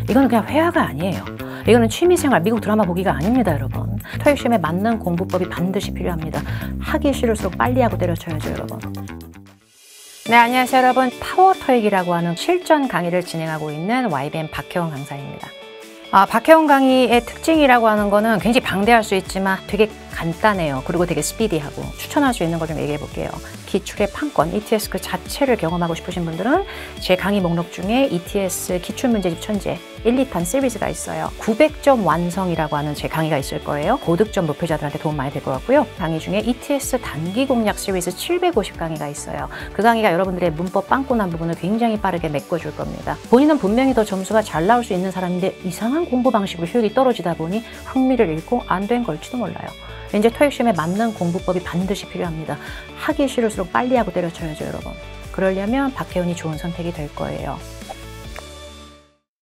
이거는 그냥 회화가 아니에요. 이거는 취미생활, 미국 드라마 보기가 아닙니다, 여러분. 토익 시험에 맞는 공부법이 반드시 필요합니다. 하기 싫을수록 빨리 하고 때려쳐야죠, 여러분. 네, 안녕하세요, 여러분. 파워 토익이라고 하는 실전 강의를 진행하고 있는 YBN 박혜원 강사입니다. 박혜원 강의의 특징이라고 하는 거는 굉장히 방대할 수 있지만 되게 간단해요. 그리고 되게 스피디하고 추천할 수 있는 걸 좀 얘기해 볼게요. 기출의 판권, ETS 그 자체를 경험하고 싶으신 분들은 제 강의 목록 중에 ETS 기출문제집 천재 1, 2탄 시리즈가 있어요. 900점 완성이라고 하는 제 강의가 있을 거예요. 고득점 목표자들한테 도움 많이 될 것 같고요. 강의 중에 ETS 단기 공략 시리즈 750 강의가 있어요. 그 강의가 여러분들의 문법 빵꾸난 부분을 굉장히 빠르게 메꿔줄 겁니다. 본인은 분명히 더 점수가 잘 나올 수 있는 사람인데 이상한 공부 방식으로 효율이 떨어지다 보니 흥미를 잃고 안 된 걸지도 몰라요. 이제 토익 시험에 맞는 공부법이 반드시 필요합니다. 하기 싫을수록 빨리 하고 때려쳐야죠, 여러분. 그러려면 박혜원이 좋은 선택이 될 거예요.